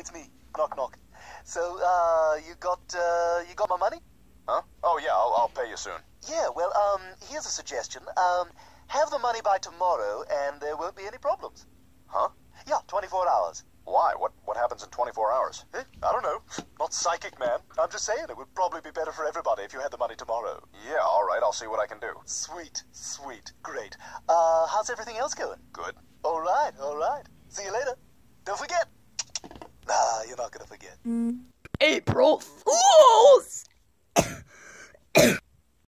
it's me. Knock, knock. So, you got my money? Huh? Oh, yeah, I'll pay you soon. Yeah, well, here's a suggestion. Have the money by tomorrow, and there won't be any problems. Huh? Yeah, 24 hours. Why? What happens in 24 hours? I don't know. Not psychic, man. I'm just saying it would probably be better for everybody if you had the money tomorrow. Yeah, all right, I'll see what I can do. Sweet, sweet, great. How's everything else going? Good. All right, all right. See you later. Don't forget. Nah, you're not gonna forget. April Fool!